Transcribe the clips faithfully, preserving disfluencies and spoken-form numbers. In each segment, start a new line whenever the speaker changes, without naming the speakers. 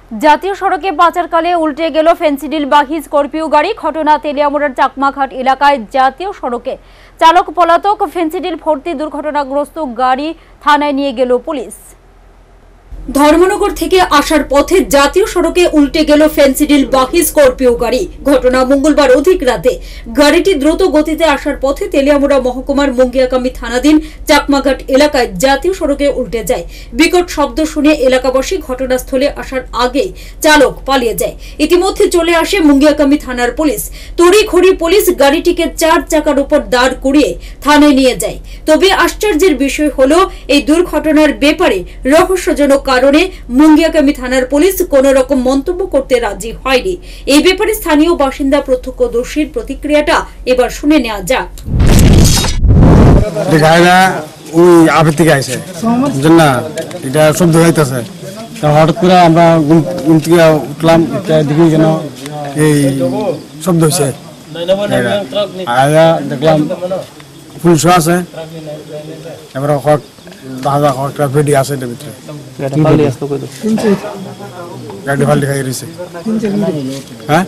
জাতীয় সড়কে পাচারকালে উল্টে গেল ফেন্সিডিল বাহী স্করপিও গাড়ি। ঘটনা তেলিয়ামুড়ার চাকমাঘাট এলাকায় জাতীয় সড়কে চালক পলাতক, ফেন্সিডিল ভর্তি দুর্ঘটনাগ্রস্ত গাড়ি থানায় নিয়ে গেল পুলিশ। ধর্মনগর থেকে আসার পথে জাতীয় সড়কে উল্টে গেল ফেন্সিডিল বাহী স্করপিও গাড়ি। ঘটনা মঙ্গলবার অধিক রাতে। গাড়িটি দ্রুত গতিতে আসার পথে তেলিয়ামুড়া মহকুমার মুঙ্গিয়াকামী থানাধীন চাকমাঘাট এলাকায় জাতীয় সড়কে উল্টে যায়। বিকট শব্দ শুনে এলাকাবাসী ঘটনাস্থলে আসার আগে চালক পালিয়ে যায়। ইতিমধ্যে চলে আসে মুঙ্গিয়াকামী থানার পুলিশ। তড়িঘড়ি পুলিশ গাড়িটিকে চার চাকার উপর দাঁড় করিয়ে থানায় নিয়ে যায়। তবে আশ্চর্যের বিষয় হলো, এই দুর্ঘটনার ব্যাপারে রহস্যজনক কারণে মুঙ্গিয়াকামী থানার পুলিশ কোন রকম মন্তব্য করতে রাজি হয়নি। এই ব্যাপারে স্থানীয় বাসিন্দা প্রত্যক্ষদর্শীর প্রতিক্রিয়াটা এবার শুনে নেওয়া যাক।
হঠাৎ করে আমরা উঠলাম, দেখি যেন এই শব্দ হয়েছে, দেখলাম পুলিশও আছে, এবার দাদা কয়েকটা ভেডি আছে এটার ভিতরে, গাড়ি ফাল্টি খাই রয়েছে। হ্যাঁ,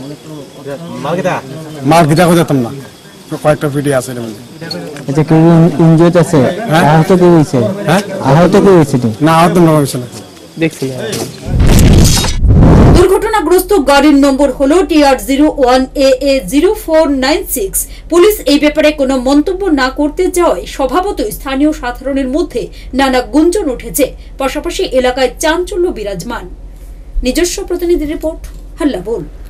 মাল গিটা যেতাম না, কয়েকটা ভিডি আছে এটার মধ্যে।
আচ্ছা, কেউ ইনজুর্ড আছে?
হ্যাঁ,
আহত কেউ হয়েছে?
হ্যাঁ,
আহত কেউ হয়েছে?
না, আহত না হয়েছে না, দেখছি।
দুর্ঘটনাগ্রস্ত গাড়ির নম্বর হলো T R zero one A A zero four nine six. Police এই ব্যাপারে কোনো মন্তব্য না করতে যাওয়ায় স্বভাবতই স্থানীয় সাধারণের মধ্যে নানা গুঞ্জন উঠেছে। পাশাপাশি এলাকায় চাঞ্চল্য বিরাজমান। নিজস্ব প্রতিনিধি রিপোর্ট, হাল্লা বল।